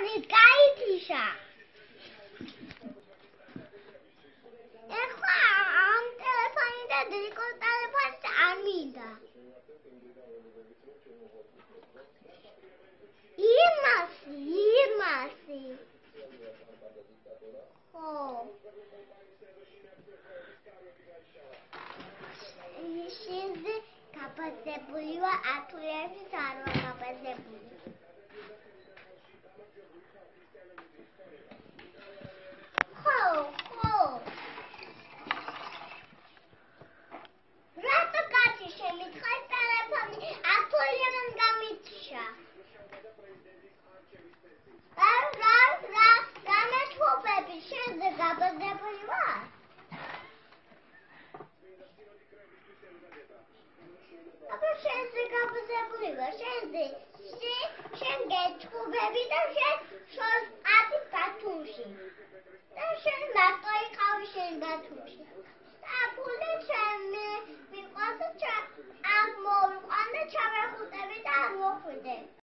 تلفنت გაითიშა. ეხლა ამ ტელეფონი და დედიკო ტელეფონს არ მინდა. იმასი. ხო. შენზე გაბაზებული ვარ, ათულიანშიც არ ვარ გაბაზებული. ხო. რატო კაცი შემიცხეს ტელეფონი, ათულიანად გამიჩა. გამეთხოვები, შენზე გაბაზებული ვარ? აბა შენზე გაბაზებული ვარ, შენ გეთხოვები და შენ შორს ათი ბათუმში. და შენ მარტო იყავი შენ ბათუმში. და ფული ჩემი მიყვარს და ამ მოვიყვან და ჩავეხუტები და არ მოხვიდე.